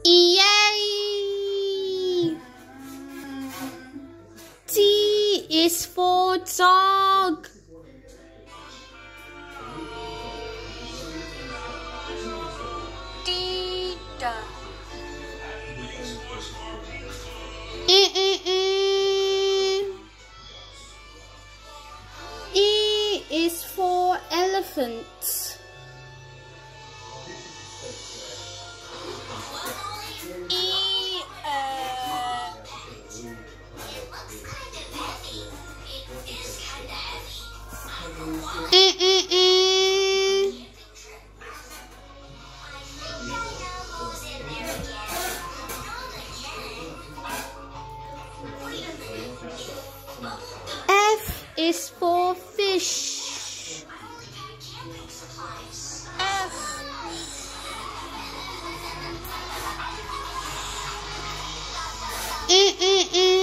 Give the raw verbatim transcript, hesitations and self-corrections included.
Yay! D is for dog. D. E, e, e. E is for elephant. E. Uh, E, e, e. F is for fish. F. E, e, e.